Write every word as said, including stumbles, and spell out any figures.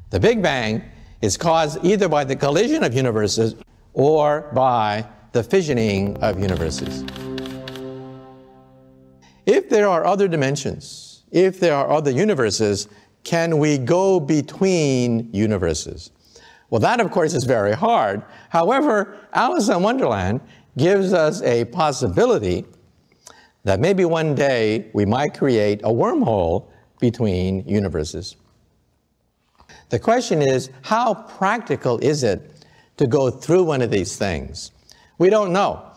The Big Bang is caused either by the collision of universes or by the fissioning of universes. If there are other dimensions, if there are other universes, can we go between universes? Well, that, of course, is very hard. However, Alice in Wonderland gives us a possibility that maybe one day we might create a wormhole between universes. The question is, how practical is it to go through one of these things? We don't know.